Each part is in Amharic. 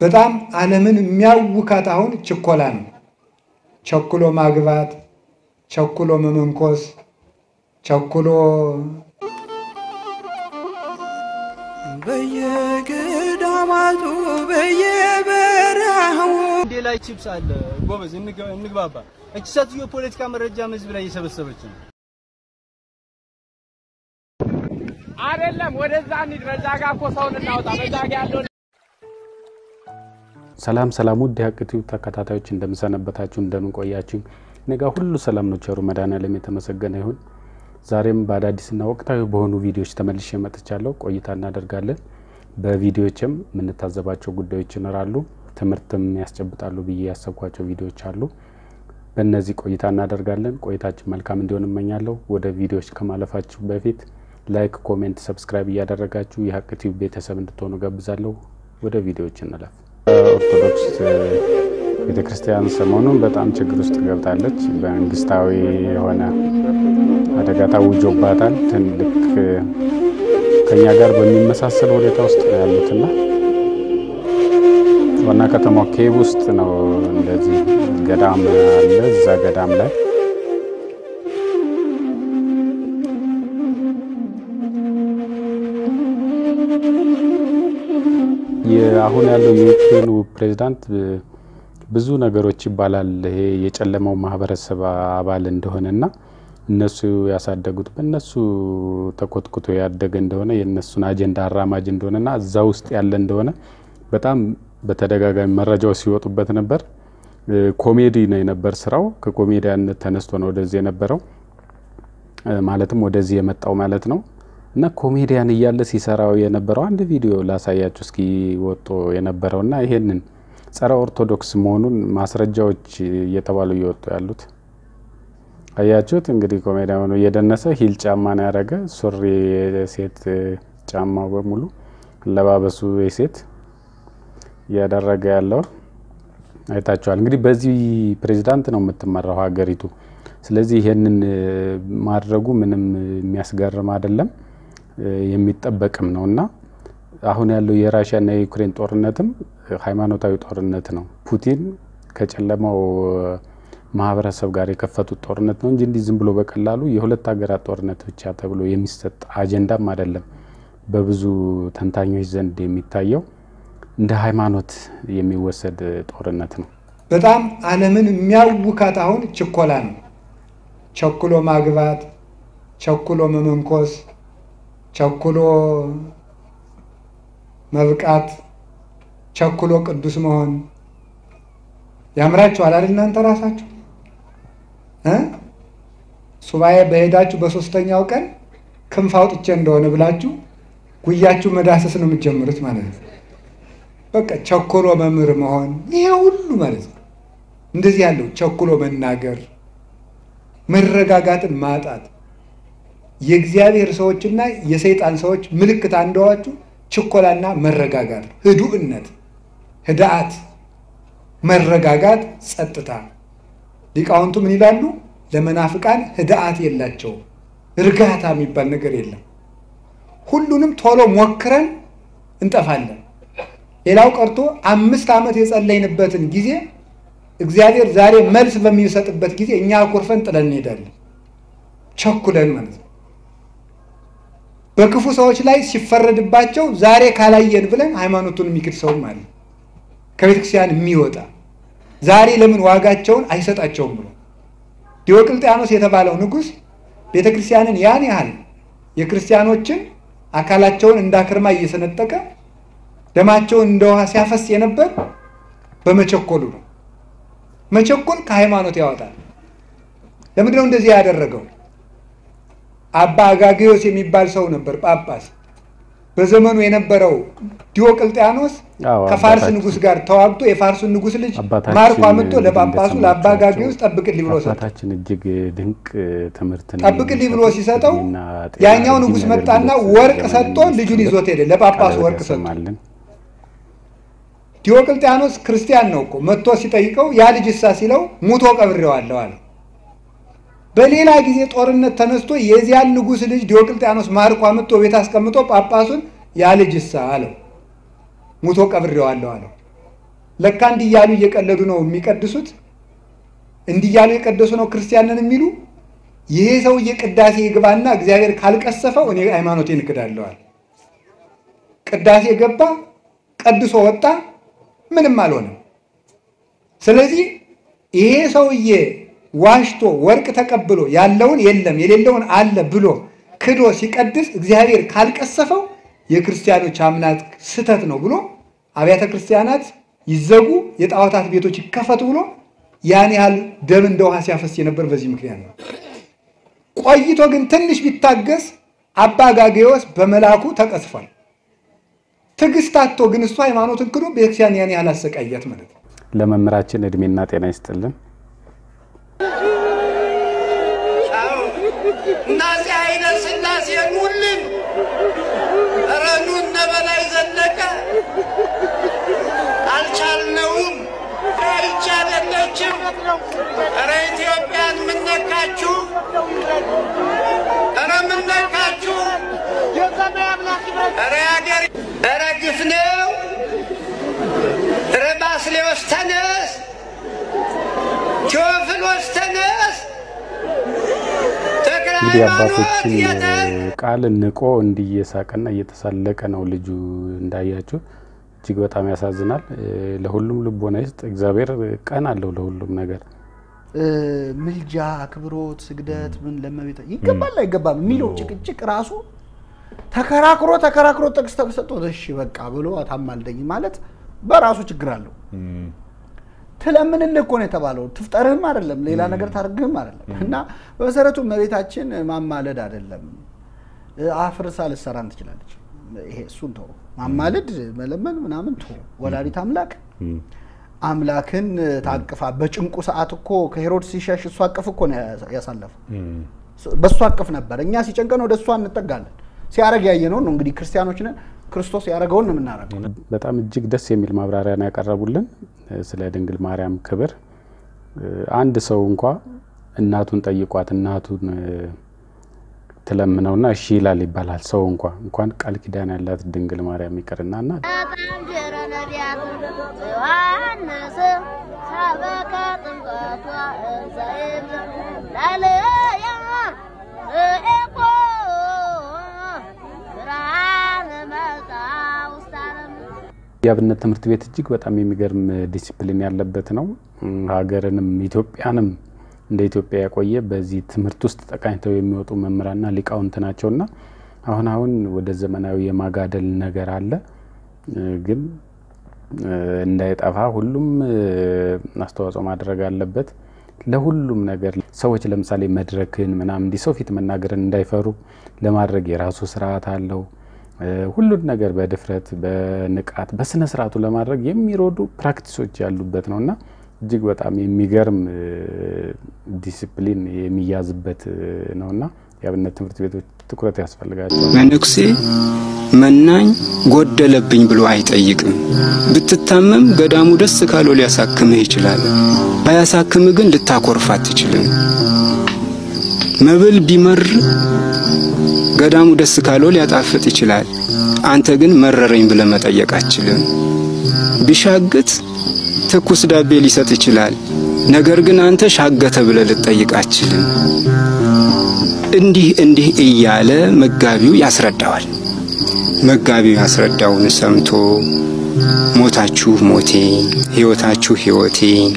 በጣም ዓለምን የሚያውካት አሁን ችኮላ ነው። ቸኩሎ ማግባት፣ ቸኩሎ መመንኮስ፣ ቸኩሎ በየገዳማቱ በየበረሃው እንዴ ላይ ቺፕስ አለ ጎበዝ እንግባባ። እቺ ሰትዮ ፖለቲካ መረጃ ህዝብ ላይ እየሰበሰበች ነው አይደለም። ወደዛ እንሂድ። በዛ ጋር እኮ ሰውን እናውጣ። በዛ ጋር ያለው ሰላም ውድ ያቅቲው ተከታታዮች እንደምሰነበታችሁ እንደምንቆያችሁ ነገ ሁሉ ሰላም ነው። ቸሩ መድኃኔዓለም የተመሰገነ ይሁን። ዛሬም በአዳዲስና ወቅታዊ በሆኑ ቪዲዮዎች ተመልሼ መጥቻለሁ። ቆይታ እናደርጋለን። በቪዲዮዎችም ምን ታዘባቸው ጉዳዮች ይኖራሉ፣ ትምህርትም ያስጨብጣሉ ብዬ ያሰብኳቸው ቪዲዮዎች አሉ። በእነዚህ ቆይታ እናደርጋለን። ቆይታችን መልካም እንዲሆን እመኛለሁ። ወደ ቪዲዮዎች ከማለፋችሁ በፊት ላይክ፣ ኮሜንት፣ ሰብስክራይብ ያደረጋችሁ የሀቅቲው ቤተሰብ እንድትሆኑ ጋብዛለሁ። ወደ ቪዲዮዎች እንለፍ። ኦርቶዶክስ ቤተክርስቲያን ሰሞኑን በጣም ችግር ውስጥ ገብታለች። በመንግስታዊ የሆነ አደጋ ታውጆባታል። ትልቅ ከኛ ጋር በሚመሳሰል ሁኔታ ውስጥ ያሉትና ዋና ከተማው ኬብ ውስጥ ነው። እንደዚህ ገዳም አለ። እዛ ገዳም ላይ አሁን ያለው የዩክሬኑ ፕሬዝዳንት ብዙ ነገሮች ይባላል። ይሄ የጨለማው ማህበረሰብ አባል እንደሆነና እነሱ ያሳደጉት በእነሱ ተኮትኩቶ ያደገ እንደሆነ የነሱን አጀንዳ አራማጅ እንደሆነና እዛ ውስጥ ያለ እንደሆነ በጣም በተደጋጋሚ መረጃዎች ሲወጡበት ነበር። ኮሜዲ ነው የነበር ስራው። ከኮሜዲያነት ተነስቶ ነው ወደዚህ የነበረው ማለትም ወደዚህ የመጣው ማለት ነው። እና ኮሜዲያን እያለ ሲሰራው የነበረው አንድ ቪዲዮ ላሳያችሁ እስኪ ወጥቶ የነበረውና ይሄንን ጸረ ኦርቶዶክስ መሆኑን ማስረጃዎች እየተባሉ እየወጡ ያሉት አያችሁት። እንግዲህ ኮሜዲያኑ ነው የደነሰ ሂል ጫማ ነው ያደረገ፣ ሱሪ የሴት ጫማው በሙሉ ለባበሱ የሴት ያደረገ ያለው አይታችኋል። እንግዲህ በዚህ ፕሬዝዳንት ነው የምትመራው ሀገሪቱ። ስለዚህ ይሄንን ማድረጉ ምንም የሚያስገርም አይደለም፣ የሚጠበቅም ነውና አሁን ያለው የራሺያና የዩክሬን ጦርነትም ሃይማኖታዊ ጦርነት ነው። ፑቲን ከጨለማው ማህበረሰብ ጋር የከፈቱት ጦርነት ነው እንጂ ዝም ብሎ በቀላሉ የሁለት ሀገራት ጦርነት ብቻ ተብሎ የሚሰጥ አጀንዳም አይደለም። በብዙ ተንታኞች ዘንድ የሚታየው እንደ ሃይማኖት የሚወሰድ ጦርነት ነው። በጣም ዓለምን የሚያውካት አሁን ችኮላ ነው። ቸኩሎ ማግባት፣ ቸኩሎ መመንኮስ፣ ቸኩሎ መብቃት፣ ቸኩሎ ቅዱስ መሆን ያምራችኋል አይደል? እናንተ ራሳችሁ ሱባኤ በሄዳችሁ በሶስተኛው ቀን ክንፍ አውጥቼ እንደሆነ ብላችሁ ጉያችሁ መዳሰስ ነው የምትጀምሩት ማለት ነው። በቃ ቸኩሎ መምህር መሆን ይሄ ሁሉ ማለት ነው። እንደዚህ ያለው ቸኩሎ መናገር፣ መረጋጋትን ማጣት የእግዚአብሔር ሰዎችና የሰይጣን ሰዎች ምልክት አንደዋችሁ ችኮላና መረጋጋት፣ ህዱእነት፣ ህዳአት፣ መረጋጋት፣ ጸጥታ። ሊቃውንቱ ምን ይላሉ? ለመናፍቃን ህዳአት የላቸው፣ እርጋታ የሚባል ነገር የለም። ሁሉንም ቶሎ ሞክረን እንጠፋለን። ሌላው ቀርቶ 5 ዓመት የጸለይንበትን ጊዜ እግዚአብሔር ዛሬ መልስ በሚሰጥበት ጊዜ እኛ አኩርፈን ጥለን እንሄዳለን፣ ቸኩለን ማለት ነው። በክፉ ሰዎች ላይ ሲፈረድባቸው ዛሬ ካላየን ብለን ሃይማኖቱን የሚክድ ሰው ማለት ከቤተክርስቲያን የሚወጣ ዛሬ ለምን ዋጋቸውን አይሰጣቸውም ብሎ ዲዮቅልጥያኖስ የተባለው ንጉስ ቤተክርስቲያንን ያን ያህል የክርስቲያኖችን አካላቸውን እንዳክርማ እየሰነጠቀ ደማቸውን እንደውሃ ሲያፈስ የነበር በመቸኮሉ ነው። መቸኮል ከሃይማኖት ያወጣል። ለምንድን ነው እንደዚህ ያደረገው? አባ አጋግዮስ የሚባል ሰው ነበር ጳጳስ። በዘመኑ የነበረው ዲዮቅልጥያኖስ ከፋርስ ንጉስ ጋር ተዋግቶ የፋርሱን ንጉስ ልጅ ማርኮ አመጣ ለጳጳሱ ለአባ አጋግዮስ ጠብቅልኝ ብሎ ሰጠው። አባታችን እጅግ ድንቅ ትምህርት ነው። ጠብቅልኝ ብሎ ሲሰጠው ያኛው ንጉስ መጣና ወርቅ ሰጥቶ ልጁን ይዞት ሄደ። ለጳጳሱ ወርቅ ሰጥቶ ዲዮቅልጥያኖስ ክርስቲያን ነው እኮ መጥቶ ሲጠይቀው ያ ልጅ እሳ ሲለው ሙቶ ቀብሬዋለሁ አለ። በሌላ ጊዜ ጦርነት ተነስቶ የዚያን ንጉስ ልጅ ዲዮቅልጥያኖስ ማርኮ አመጣ ቤት አስቀምጦ ጳጳሱን ያ ልጅ እሳ አለው ሙቶ ቀብሬዋለሁ አለው። ለካ እንዲያሉ እየቀለዱ ነው የሚቀድሱት እንዲያሉ የቀደሱ ነው ክርስቲያንን የሚሉ ይሄ ሰውዬ ቅዳሴ ይግባና እግዚአብሔር ካልቀሰፈው እኔ ሃይማኖቴን እክዳለዋል ቅዳሴ ገባ ቀድሶ ወጣ ምንም አልሆነም ስለዚህ ይሄ ሰውዬ ዋሽቶ ወርቅ ተቀብሎ ያለውን የለም የሌለውን አለ ብሎ ክዶ ሲቀድስ እግዚአብሔር ካልቀሰፈው የክርስቲያኖች አምናት ስተት ነው ብሎ አብያተ ክርስቲያናት ይዘጉ የጣዖታት ቤቶች ይከፈቱ ብሎ ያን ያህል ደም እንደውሃ ሲያፈስ የነበር በዚህ ምክንያት ነው ቆይቶ ግን ትንሽ ቢታገስ አባ ጋጌዎስ በመላኩ ተቀስፏል ትግስታቶ ግን እሱ ሃይማኖትን ክዶ ቤተክርስቲያን ያን ያህል አሰቃያት ማለት ነው ለመምራችን እድሜና ጤና ይስጥልን ናዚ አይነ ስላሴ ሙልን ረኑን ነበላይ ዘለቀ አልቻልነውም አይቻለችም ኧረ ኢትዮጵያን ምነካችሁ ኧረ ምነካችሁ ኧረ ያገር ኧረ ግፍ ነው ኧረ ባስልዮስ ተነስ ቴዎፍሎስ ተነስ እንግዲህ አባቶችን ቃል ንቆ እንዲየሳቀና እየተሳለቀ ነው ልጁ እንዳያችሁ እጅግ በጣም ያሳዝናል ለሁሉም ልቦና ይስጥ እግዚአብሔር ቀን አለው ለሁሉም ነገር ምልጃ አክብሮት ስግደት ምን ለመቤት ይገባል አይገባም የሚለው ጭቅጭቅ ራሱ ተከራክሮ ጥቅስ ተሰጥቶ እሺ በቃ ብሎ አታማልደኝ ማለት በራሱ ችግር አለው ተለምን እኮ ነው የተባለው ትፍጠርህም አይደለም ሌላ ነገር ታርግህም አይደለም እና በመሰረቱ መቤታችን ማማለድ አይደለም አፍርሳ ልሰራን ትችላለች ይሄ እሱን ተው ማማለድ መለመን ምናምን ተው ወላዲት አምላክን ታቅፋ በጭንቁ ሰዓት እኮ ከሄሮድስ ሲሸሽ እሱ አቅፍ እኮ ነው ያሳለፈው በሱ አቅፍ ነበር እኛ ሲጨንቀን ወደ እሱ አንጠጋለን ሲያረግ ያየነው ነው እንግዲህ ክርስቲያኖች ነን ክርስቶስ ያረጋውን ነው የምናረጋው በጣም እጅግ ደስ የሚል ማብራሪያ ነው ያቀርቡልን ስለ ድንግል ማርያም ክብር አንድ ሰው እንኳን እናቱን ጠይቋት እናቱን ተለምነውና እሺ ይላል ይባላል ሰው እንኳን ቃል ኪዳን ያላት ድንግል ማርያም ይቀርናና ያብነት ትምህርት ቤት እጅግ በጣም የሚገርም ዲሲፕሊን ያለበት ነው ሀገርንም ኢትዮጵያንም እንደ ኢትዮጵያ ያቆየ በዚህ ትምህርት ውስጥ ተቃኝተው የሚወጡ መምህራንና ሊቃውንት ናቸውና አሁን ወደ ዘመናዊ የማጋደል ነገር አለ ግን እንዳይጠፋ ሁሉም አስተዋጽኦ ማድረግ አለበት ለሁሉም ነገር ሰዎች ለምሳሌ መድረክን ምናምን እንዲሰው ፊት መናገርን እንዳይፈሩ ለማድረግ የራሱ ስርዓት አለው ሁሉን ነገር በድፍረት በንቃት በስነ ስርዓቱ ለማድረግ የሚሮዱ ፕራክቲሶች ያሉበት ነውና እጅግ በጣም የሚገርም ዲሲፕሊን የሚያዝበት ነውና ያብነት ትምህርት ቤቶች ትኩረት ያስፈልጋቸዋል መንኩሴ መናኝ ጎደለብኝ ብሎ አይጠይቅም ብትታመም ገዳሙ ደስ ካለው ሊያሳክምህ ይችላል ባያሳክም ግን ልታኮርፋት ይችላል መብል ቢመር ገዳሙ ደስ ካለው ሊያጣፍጥ ይችላል አንተ ግን መረረኝ ብለ መጠየቅ አትችልም ቢሻግት ትኩስ ዳቤ ሊሰጥ ይችላል ነገር ግን አንተ ሻገተ ብለ ልትጠይቅ አትችልም እንዲህ እያለ መጋቢው ያስረዳዋል መጋቢው ያስረዳውን ሰምቶ ሞታችሁ ሞቴ ሕይወታችሁ ሕይወቴ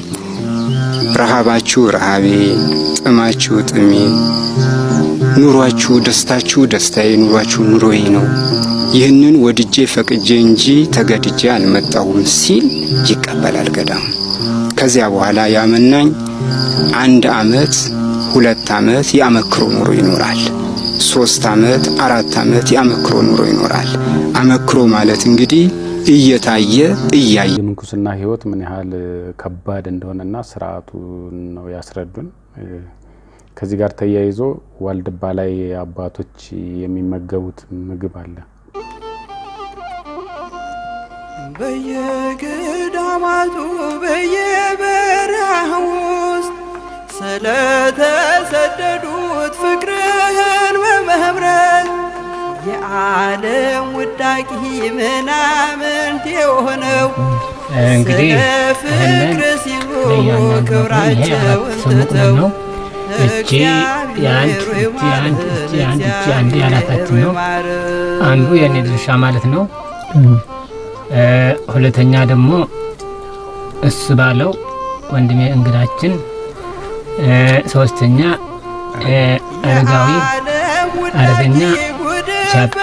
ረሃባችሁ ረሃቤ ጥማችሁ ጥሜ ኑሯችሁ ደስታችሁ ደስታዬ ኑሯችሁ ኑሮዬ ነው ይህንን ወድጄ ፈቅጄ እንጂ ተገድጄ አልመጣሁም ሲል ይቀበላል ገዳም ከዚያ በኋላ ያመናኝ 1 አመት 2 አመት ያመክሮ ኑሮ ይኖራል 3 አመት 4 አመት ያመክሮ ኑሮ ይኖራል አመክሮ ማለት እንግዲህ እየታየ እያየ የምንኩስና ህይወት ምን ያህል ከባድ እንደሆነና ስርዓቱ ነው ያስረዱን ከዚህ ጋር ተያይዞ ዋልድባ ላይ አባቶች የሚመገቡት ምግብ አለ በየገዳማቱ በየበረሃው ስለተሰደዱት ፍቅርህን በመብረት የዓለም ውዳቂ ምናምን የሆነው እንግዲህ ይህንን ክብራቸውን ትተው እቺ የአንድ ያላታችን ነው። አንዱ የኔ ድርሻ ማለት ነው። ሁለተኛ ደግሞ እሱ ባለው ወንድሜ እንግዳችን፣ ሶስተኛ አረጋዊ አረገኛ ቻፒ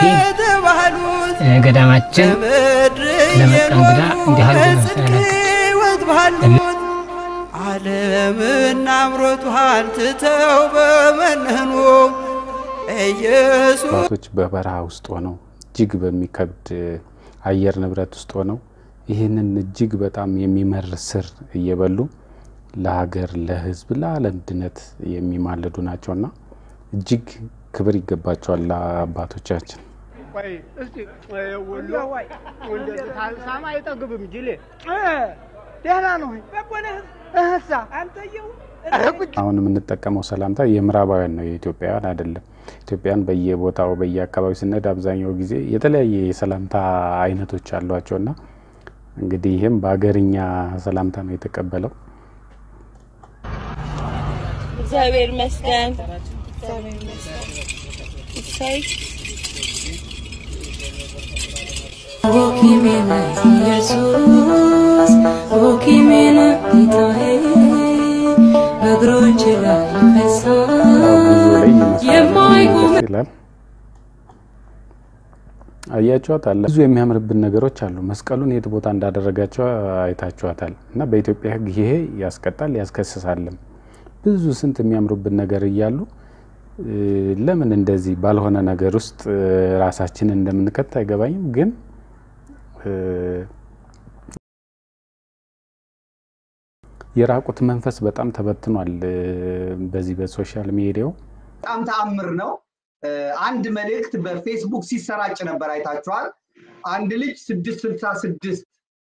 ገዳማችን ለመጣ እንግዳ እንዲህ አድርገን ዓለምና አምሮቷን ትተው በመነኑ ኢየሱስ አባቶች በበረሃ ውስጥ ሆነው እጅግ በሚከብድ አየር ንብረት ውስጥ ሆነው ይህንን እጅግ በጣም የሚመር ስር እየበሉ ለሀገር ለሕዝብ ለዓለም ድነት የሚማለዱ ናቸውና እጅግ ክብር ይገባቸዋል አባቶቻችን። ቆይ እስቲ ወሎ ወንደዚህ ታልሳማ አይጠግብም ጅሌ ደህና ነው በቆነ እህሳ አንተየው አሁን የምንጠቀመው ሰላምታ የምዕራባውያን ነው የኢትዮጵያውያን አይደለም። ኢትዮጵያን በየቦታው በየአካባቢው ስንሄድ አብዛኛው ጊዜ የተለያየ የሰላምታ አይነቶች አሏቸውና እንግዲህ ይሄም በአገርኛ ሰላምታ ነው የተቀበለው። እግዚአብሔር ይመስገን። እሰይ ወኪሜና ኢየሱስ ወኪሜና ጌታዬ እግሮች ላይ ፈሳሽ የማይቆም አያችኋታል። ብዙ የሚያምርብን ነገሮች አሉ። መስቀሉን የት ቦታ እንዳደረጋቸው አይታችኋታል። እና በኢትዮጵያ ሕግ ይሄ ያስቀጣል ያስከስሳልም። ብዙ ስንት የሚያምርብን ነገር እያሉ ለምን እንደዚህ ባልሆነ ነገር ውስጥ ራሳችንን እንደምንከት አይገባኝም። ግን የራቁት መንፈስ በጣም ተበትኗል በዚህ በሶሻል ሚዲያው። በጣም ተአምር ነው። አንድ መልእክት በፌስቡክ ሲሰራጭ ነበር አይታችኋል። አንድ ልጅ 666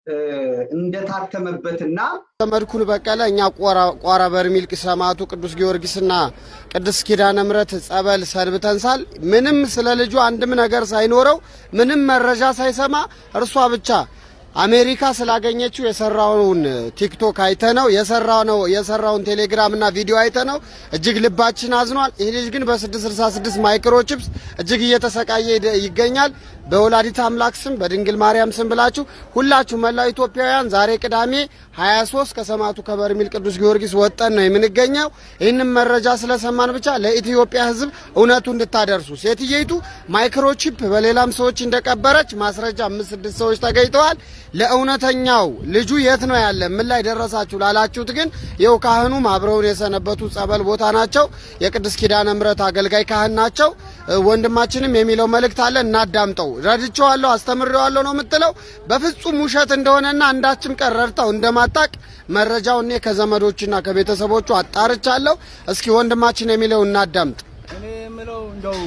እንደታተመበትና ዘመድኩን በቀለ እኛ ቋራ በርሜል ሰማዕቱ ቅዱስ ጊዮርጊስና ቅድስት ኪዳነ ምሕረት ጸበል ሰንብተንሳል። ምንም ስለ ልጁ አንድም ነገር ሳይኖረው ምንም መረጃ ሳይሰማ እርሷ ብቻ አሜሪካ ስላገኘችው የሰራውን ቲክቶክ አይተነው የሰራውን ቴሌግራም እና ቪዲዮ አይተነው እጅግ ልባችን አዝኗል። ይሄ ልጅ ግን በ666 ማይክሮቺፕስ እጅግ እየተሰቃየ ይገኛል። በወላዲተ አምላክ ስም በድንግል ማርያም ስም ብላችሁ ሁላችሁ መላው ኢትዮጵያውያን ዛሬ ቅዳሜ 23 ከሰማዕቱ ከበርሜል ቅዱስ ጊዮርጊስ ወጣን ነው የምንገኘው። ይህንን መረጃ ስለሰማን ብቻ ለኢትዮጵያ ሕዝብ እውነቱ እንድታደርሱ። ሴትየይቱ ማይክሮቺፕ በሌላም ሰዎች እንደቀበረች ማስረጃ 5-6 ሰዎች ተገኝተዋል። ለእውነተኛው ልጁ የት ነው ያለ ምን ላይ ደረሳችሁ ላላችሁት ግን ይው ካህኑም አብረውን የሰነበቱ ጸበል ቦታ ናቸው። የቅድስት ኪዳነ ምሕረት አገልጋይ ካህን ናቸው። ወንድማችንም የሚለው መልእክት አለ እናዳምጠው። ረድቼዋለሁ አስተምሬዋለሁ ነው የምትለው። በፍጹም ውሸት እንደሆነና አንዳችም ቀረርታው እንደማጣቅ መረጃው እኔ ከዘመዶችና ከቤተሰቦቹ አጣርቻለሁ። እስኪ ወንድማችን የሚለው እናዳምጥ። እኔ የምለው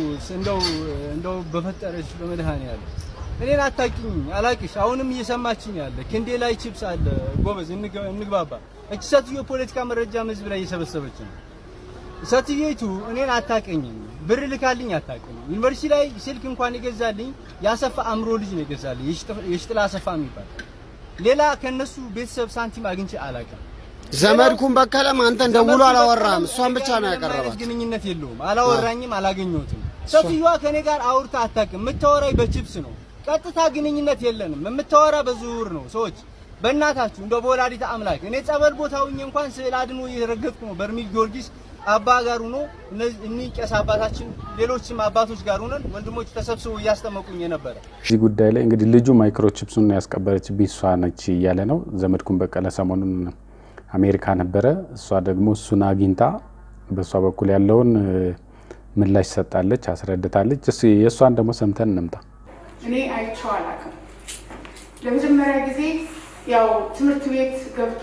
እንደው በፈጠረሽ በመድኃኔዓለም እኔን አታቂኝ አላቅሽ። አሁንም እየሰማችኝ ያለ ክንዴ ላይ ቺፕስ አለ ጎበዝ እንግባባ። እቺ ሰትዮ ፖለቲካ መረጃ ህዝብ ላይ እየሰበሰበች ነው። ሰትየይቱ እኔን አታቀኝም። ብር ልካልኝ አታቀኝ። ዩኒቨርሲቲ ላይ ስልክ እንኳን ይገዛልኝ ያሰፋ አምሮ ልጅ ነው ይገዛልኝ የሽጥላ አሰፋ የሚባል ሌላ ከነሱ ቤተሰብ ሳንቲም አግኝቼ አላቀም። ዘመድኩን በቀለም አንተን ደውሎ አላወራም። እሷን ብቻ ነው ያቀረባት። ግንኙነት የለውም። አላወራኝም አላገኘሁትም። ሰትየዋ ከኔ ጋር አውርታ አታቀም። የምታወራኝ በቺፕስ ነው። ቀጥታ ግንኙነት የለንም። የምታወራ በዙር ነው። ሰዎች በእናታችሁ እንደው በወላዲተ አምላክ እኔ ጸበል ቦታውኝ እንኳን ስዕል አድኖ እየረገጥኩ ነው። በርሜል ጊዮርጊስ አባ ጋር ሆኖ እነዚህ ቄስ አባታችን ሌሎችም አባቶች ጋር ሆነን ወንድሞች ተሰብስበው እያስተመቁኝ ነበር። እዚህ ጉዳይ ላይ እንግዲህ ልጁ ማይክሮቺፕሱን ያስቀበረች ቢሷ ነች እያለ ነው። ዘመድኩን በቀለ ሰሞኑን አሜሪካ ነበረ። እሷ ደግሞ እሱን አግኝታ በሷ በኩል ያለውን ምላሽ ሰጣለች፣ አስረድታለች። የሷን ደግሞ ሰምተን እንምጣ። እኔ አይቼው አላውቅም። ለመጀመሪያ ጊዜ ያው ትምህርት ቤት ገብቶ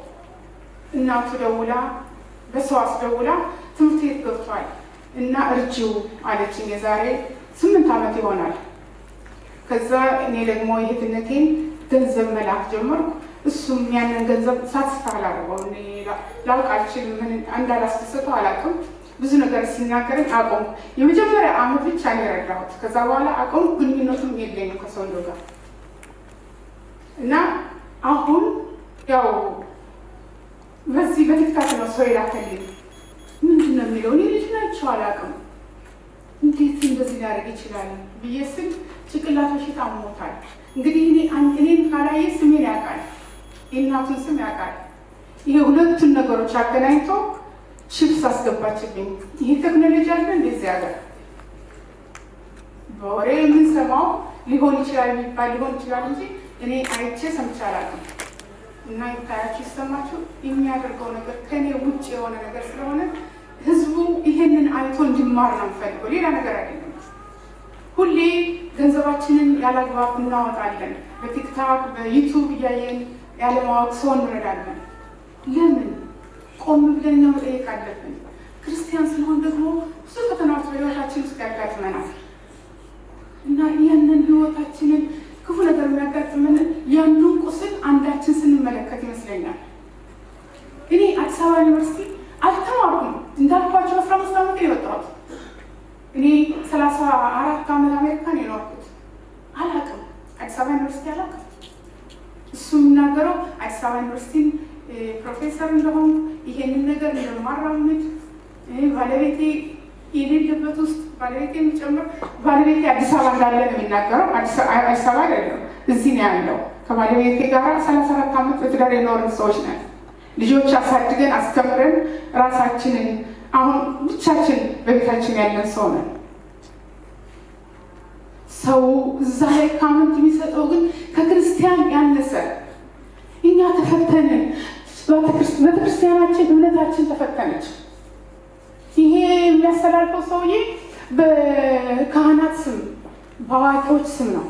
እናቱ ደውላ በሰው አስደውላ ትምህርት ቤት ገብቷል እና እርጂው አለችኝ። የዛሬ 8 ዓመት ይሆናል። ከዛ እኔ ደግሞ የእህትነቴን ገንዘብ መላክ ጀመርኩ። እሱም ያንን ገንዘብ ሳትስፋ አላደረገው። እኔ ላውቅ አልችልም። ምን እንዳላስደሰተው አላውቅም። ብዙ ነገር ሲናገረኝ አቆምኩ። የመጀመሪያ ዓመት ብቻ ነው የረዳሁት። ከዛ በኋላ አቆምኩ። ግንኙነቱም የለኝም ከሰውየው ጋር እና አሁን ያው በዚህ በቲክታክ ነው ሰው የላከልኝ። ምንድን ነው የሚለው? እኔ ልጅ ናቸው አላውቅም፣ እንዴት እንደዚህ ሊያደርግ ይችላል ብዬ ስል ጭንቅላቶሽ ታሞታል። እንግዲህ እኔን ካላየ ስሜን ያውቃል፣ የእናቱን ስም ያውቃል። ይሄ ሁለቱን ነገሮች አገናኝቶ ቺፕስ አስገባችብኝ። ይሄ ቴክኖሎጂ አለ እንደዚህ ያገር በወሬ የምንሰማው ሊሆን ይችላል የሚባል ሊሆን ይችላል እንጂ እኔ አይቼ ሰምቼ አላውቅም። እና ይታያችሁ ይሰማችሁ የሚያደርገው ነገር ከኔ ውጭ የሆነ ነገር ስለሆነ ህዝቡ ይሄንን አይቶ እንዲማር ነው የምፈልገው፣ ሌላ ነገር አይደለም። ሁሌ ገንዘባችንን ያላግባብ እናወጣለን፣ በቲክታክ በዩቲዩብ እያየን ያለማወቅ ሰው እንረዳለን። ለምን ቆም ብለን ነው መጠየቅ አለብን። ክርስቲያን ስለሆን ደግሞ ብዙ ፈተናዎች በህይወታችን ውስጥ ያጋጥመናል እና ያንን ህይወታችንን ክፉ ነገር የሚያጋጥመን ያንዱን ቁስል አንዳችን ስንመለከት ይመስለኛል። እኔ አዲስ አበባ ዩኒቨርሲቲ አልተማርኩም እንዳልኳቸው 15 ዓመት የወጣሁት እኔ 34 ዓመት አሜሪካን የኖርኩት አላውቅም። አዲስ አበባ ዩኒቨርሲቲ አላውቅም። እሱ የሚናገረው አዲስ አበባ ዩኒቨርሲቲ ፕሮፌሰር እንደሆን ይሄንን ነገር እንደማራምድ ባለቤቴ የሌለበት ውስጥ ባለቤቴ የሚጨምር ባለቤቴ አዲስ አበባ እንዳለ ነው የሚናገረው። አዲስ አበባ አይደለም እዚህ ነው ያለው። ከባለቤቴ ጋር 34 ዓመት በትዳር የኖርን ሰዎች ነን። ልጆች አሳድገን አስተምረን ራሳችንን አሁን ብቻችን በቤታችን ያለን ሰው ነን። ሰው እዛ ላይ ካመንት የሚሰጠው ግን ከክርስቲያን ያነሰ እኛ ተፈተንን። ቤተክርስቲያናችን እምነታችን ተፈተነች። ይሄ የሚያስተላልፈው ሰውዬ በካህናት ስም በአዋቂዎች ስም ነው።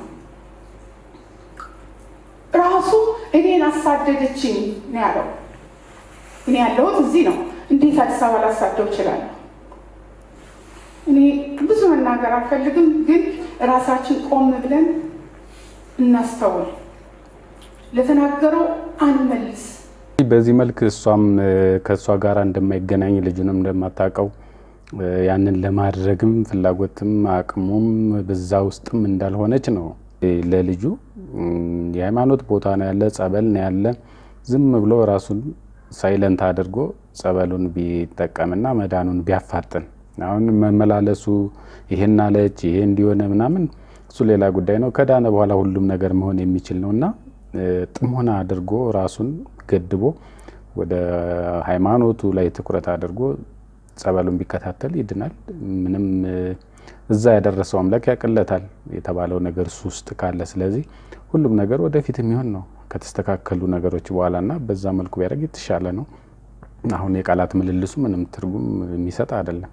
ራሱ እኔን አሳደደችኝ ነው ያለው። እኔ ያለሁት እዚህ ነው። እንዴት አዲስ አበባ ላሳደው እችላለሁ? እኔ ብዙ መናገር አልፈልግም፣ ግን ራሳችን ቆም ብለን እናስተውል። ለተናገረው አንመልስ። በዚህ መልክ እሷም ከሷ ጋር እንደማይገናኝ ልጁንም እንደማታውቀው ያንን ለማድረግም ፍላጎትም አቅሙም በዛ ውስጥም እንዳልሆነች ነው። ለልጁ የሃይማኖት ቦታ ነው ያለ፣ ጸበል ነው ያለ። ዝም ብሎ ራሱን ሳይለንት አድርጎ ጸበሉን ቢጠቀምና መዳኑን ቢያፋጥን፣ አሁን መመላለሱ ይሄን አለች ይሄ እንዲሆነ ምናምን እሱ ሌላ ጉዳይ ነው። ከዳነ በኋላ ሁሉም ነገር መሆን የሚችል ነውና ጥሞና አድርጎ ራሱን ገድቦ ወደ ሃይማኖቱ ላይ ትኩረት አድርጎ ጸበሉን ቢከታተል ይድናል። ምንም እዛ ያደረሰው አምላክ ያቀለታል የተባለው ነገር ውስጥ ካለ። ስለዚህ ሁሉም ነገር ወደፊት የሚሆን ነው ከተስተካከሉ ነገሮች በኋላና በዛ መልኩ ቢያደርግ የተሻለ ነው። አሁን የቃላት ምልልሱ ምንም ትርጉም የሚሰጥ አይደለም።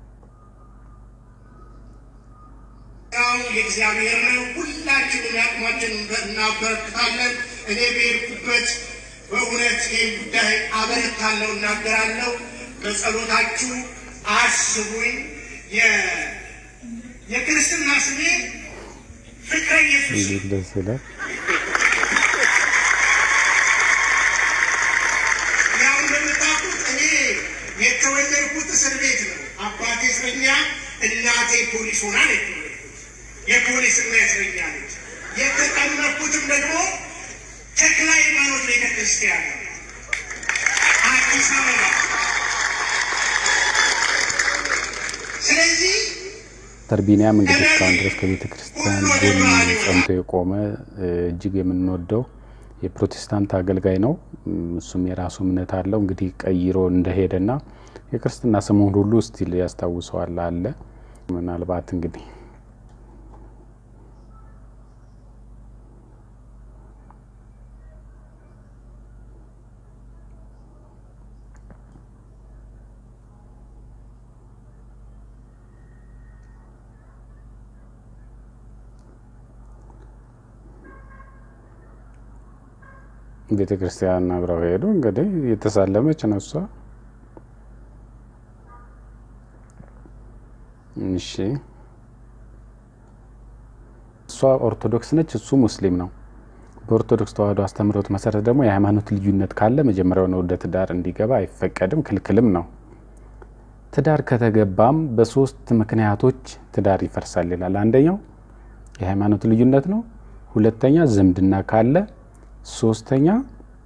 የእግዚአብሔር ነው። ሁላችንም ያቅማችን እናበረክታለን። እኔ በሄድኩበት በእውነት ይህ ጉዳይ አበረታለሁ፣ እናገራለሁ። በጸሎታችሁ አስቡኝ። የክርስትና ስሜ ፍቅረ ኢየሱስ ያው እንደምታውቁት እኔ የተወለድኩት እስር ቤት ነው። አባቴ እስረኛ፣ እናቴ ፖሊስ ሆና ነው የተወለድኩት። የፖሊስና እስረኛ ነች። የተጠመቅኩትም ደግሞ ተክለ ሃይማኖት ቤተክርስቲያን ነው አዲስ አበባ። ስለዚህ ተርቢኒያም እንግዲህ እስካሁን ድረስ ከቤተ ክርስቲያን ጎን ጸንቶ የቆመ እጅግ የምንወደው የፕሮቴስታንት አገልጋይ ነው። እሱም የራሱ እምነት አለው። እንግዲህ ቀይሮ እንደሄደና የክርስትና ስሙን ሁሉ ስቲል ያስታውሰዋል አለ። ምናልባት እንግዲህ ቤተ ክርስቲያን አብረው ሄዱ። እንግዲህ የተሳለመች ነው እሷ። እሺ እሷ ኦርቶዶክስ ነች፣ እሱ ሙስሊም ነው። በኦርቶዶክስ ተዋህዶ አስተምህሮት መሰረት ደግሞ የሃይማኖት ልዩነት ካለ መጀመሪያው ወደ ትዳር እንዲገባ አይፈቀድም፣ ክልክልም ነው። ትዳር ከተገባም በሶስት ምክንያቶች ትዳር ይፈርሳል ይላል። አንደኛው የሃይማኖት ልዩነት ነው፣ ሁለተኛ ዝምድና ካለ፣ ሶስተኛ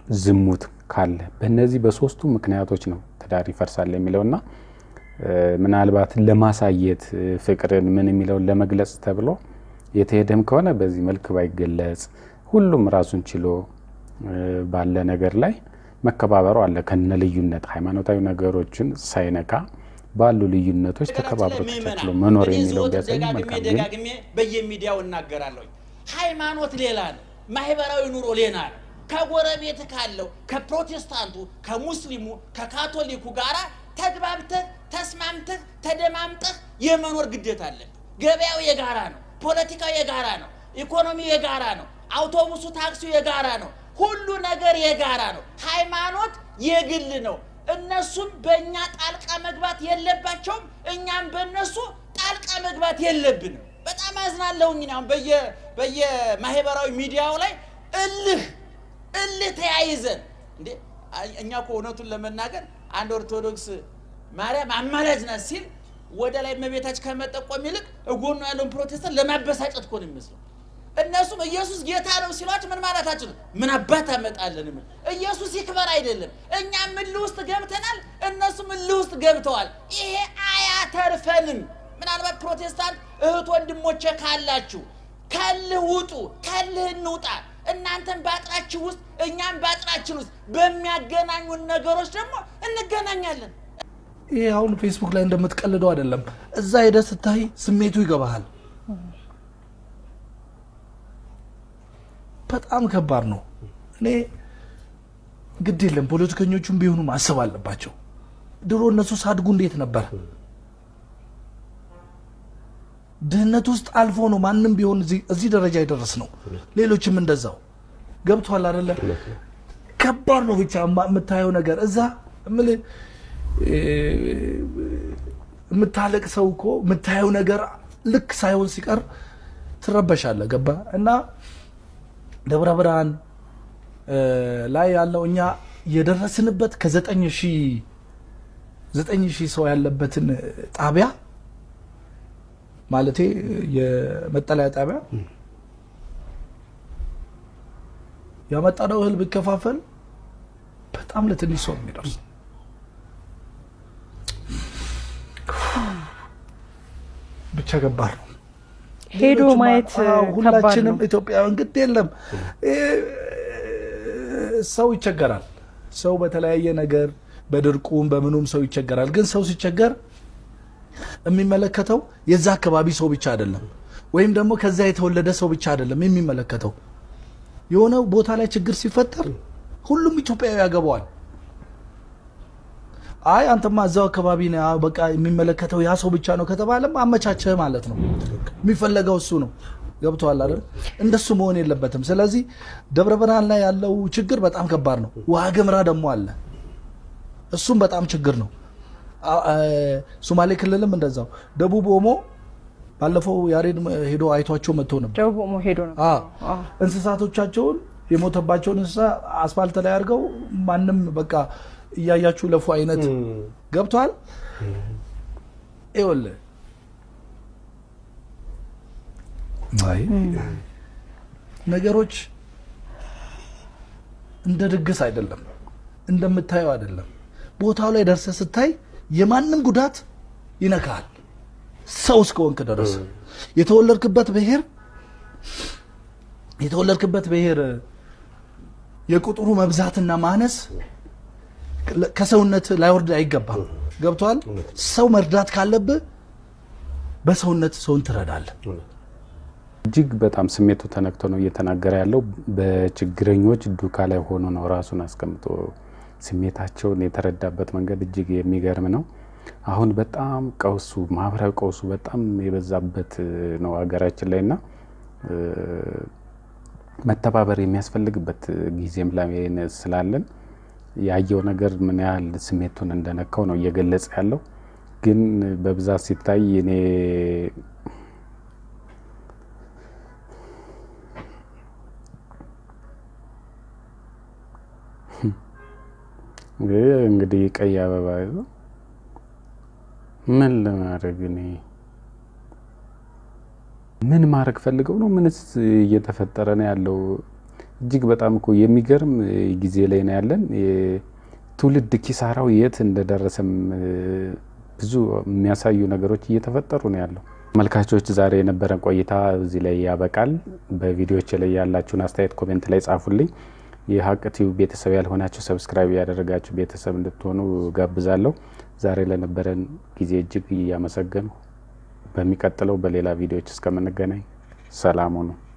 ዝሙት ካለ በእነዚህ በሶስቱ ምክንያቶች ነው ትዳር ይፈርሳል የሚለውና ምናልባት ለማሳየት ፍቅርን ምን የሚለውን ለመግለጽ ተብሎ የተሄደም ከሆነ በዚህ መልክ ባይገለጽ ሁሉም ራሱን ችሎ ባለ ነገር ላይ መከባበሩ አለ ከነ ልዩነት ሃይማኖታዊ ነገሮችን ሳይነካ ባሉ ልዩነቶች ተከባብሮ ተቻችሎ መኖር የሚለው ቢያሳይ መልካም ነው። ደጋግሜ በየሚዲያው እናገራለሁ። ሃይማኖት ሌላ ነው፣ ማህበራዊ ኑሮ ሌላ ነው። ከጎረቤት ካለው ከፕሮቴስታንቱ ከሙስሊሙ ከካቶሊኩ ጋራ ተግባብተህ ተስማምተህ ተደማምጠህ የመኖር ግዴታ አለ። ገበያው የጋራ ነው፣ ፖለቲካው የጋራ ነው፣ ኢኮኖሚው የጋራ ነው፣ አውቶቡሱ ታክሲው የጋራ ነው፣ ሁሉ ነገር የጋራ ነው። ሃይማኖት የግል ነው። እነሱም በእኛ ጣልቃ መግባት የለባቸውም፣ እኛም በእነሱ ጣልቃ መግባት የለብንም። በጣም አዝናለሁኝ አሁን በየማህበራዊ ሚዲያው ላይ እልህ ተያይዘን እንዴ እኛ እኮ እውነቱን ለመናገር አንድ ኦርቶዶክስ ማርያም አማላጅ ናት ሲል ወደ ላይ መቤታችን ከመጠቆም ይልቅ እጎኑ ያለውን ፕሮቴስታንት ለማበሳጨት እኮ ነው የሚመስለው። እነሱም ኢየሱስ ጌታ ነው ሲሏቸው ምን ማለታቸው ነው? ምን አባት አመጣለን? ምን ኢየሱስ ይክበር አይደለም። እኛም እልህ ውስጥ ገብተናል፣ እነሱም እልህ ውስጥ ገብተዋል። ይሄ አያተርፈንም። ምናልባት ፕሮቴስታንት እህት ወንድሞቼ ካላችሁ ከልህ ውጡ፣ ከልህ እንውጣ። እናንተም ባጥራችሁ ውስጥ እኛም ባጥራችን ውስጥ በሚያገናኙን ነገሮች ደግሞ እንገናኛለን። ይሄ አሁን ፌስቡክ ላይ እንደምትቀልደው አይደለም። እዛ ሄደህ ስታይ ስሜቱ ይገባሃል። በጣም ከባድ ነው። እኔ ግድ የለም ፖለቲከኞቹም ቢሆኑ ማሰብ አለባቸው። ድሮ እነሱ ሳድጉ እንዴት ነበር? ድህነት ውስጥ አልፎ ነው ማንንም ቢሆን እዚህ ደረጃ ይደርስ ነው። ሌሎችም እንደዛው ገብቷል አይደለ? ከባድ ነው ብቻ የምታየው ነገር እዛ የምታለቅሰው እኮ የምታየው ነገር ልክ ሳይሆን ሲቀር ትረበሻለህ። ገባ እና ደብረ ብርሃን ላይ ያለው እኛ የደረስንበት ከ9000 ሰው ያለበትን ጣቢያ ማለቴ የመጠለያ ጣቢያ ያመጣው እህል ቢከፋፈል በጣም ለትንሽ ሰው የሚደርስ ብቻ ገባር ነው። ሄዶ ማየት ሁላችንም ኢትዮጵያውያን ግድ የለም ሰው ይቸገራል። ሰው በተለያየ ነገር በድርቁም በምኑም ሰው ይቸገራል። ግን ሰው ሲቸገር የሚመለከተው የዛ አካባቢ ሰው ብቻ አይደለም፣ ወይም ደግሞ ከዛ የተወለደ ሰው ብቻ አይደለም የሚመለከተው። የሆነ ቦታ ላይ ችግር ሲፈጠር ሁሉም ኢትዮጵያዊ ያገባዋል። አይ አንተማ እዛው አካባቢ ነው በቃ የሚመለከተው ያ ሰው ብቻ ነው ከተባለም አመቻቸህ ማለት ነው። የሚፈለገው እሱ ነው። ገብቷል አይደል? እንደሱ መሆን የለበትም። ስለዚህ ደብረ ብርሃን ላይ ያለው ችግር በጣም ከባድ ነው። ዋግምራ ደግሞ አለ፣ እሱም በጣም ችግር ነው። ሶማሌ ክልልም እንደዛው። ደቡብ ኦሞ ባለፈው ያሬድ ሄዶ አይቷቸው መጥቶ ነበር። ደቡብ ኦሞ ሄዶ ነበር። እንስሳቶቻቸውን የሞተባቸውን እንስሳ አስፋልት ላይ አድርገው ማንም በቃ እያያችሁ ለፉ አይነት ገብቷል። ይወለ አይ ነገሮች እንደ ድግስ አይደለም፣ እንደምታየው አይደለም። ቦታው ላይ ደርሰህ ስታይ የማንም ጉዳት ይነካል። ሰው እስከሆንክ ድረስ የተወለድክበት ብሔር የቁጥሩ መብዛትና ማነስ ከሰውነት ላይወርድ አይገባም። ገብቷል? ሰው መርዳት ካለብህ በሰውነት ሰውን ትረዳለህ። እጅግ በጣም ስሜቱ ተነክቶ ነው እየተናገረ ያለው። በችግረኞች ዱካ ላይ ሆኖ ነው ራሱን አስቀምጦ ስሜታቸውን የተረዳበት መንገድ እጅግ የሚገርም ነው። አሁን በጣም ቀውሱ ማህበራዊ ቀውሱ በጣም የበዛበት ነው ሀገራችን ላይና መተባበር የሚያስፈልግበት ጊዜም ላይ ስላለን ያየው ነገር ምን ያህል ስሜቱን እንደነካው ነው እየገለጸ ያለው። ግን በብዛት ሲታይ እኔ እንግዲህ ቀይ አበባ ምን ለማድረግ ምን ማድረግ ፈልገው ነው? ምንስ እየተፈጠረ ነው ያለው? እጅግ በጣም እኮ የሚገርም ጊዜ ላይ ነው ያለን። ትውልድ ኪሳራው የት እንደደረሰም ብዙ የሚያሳዩ ነገሮች እየተፈጠሩ ነው ያለው። መልካቾች ዛሬ የነበረን ቆይታ እዚህ ላይ ያበቃል። በቪዲዮዎች ላይ ያላችሁን አስተያየት ኮሜንት ላይ ጻፉልኝ። የሀቅ ቲዩብ ቤተሰብ ያልሆናችሁ ሰብስክራይብ ያደረጋችሁ ቤተሰብ እንድትሆኑ ጋብዛለሁ። ዛሬ ለነበረን ጊዜ እጅግ እያመሰገንኩ በሚቀጥለው በሌላ ቪዲዮዎች እስከምንገናኝ ሰላም ሁኑ።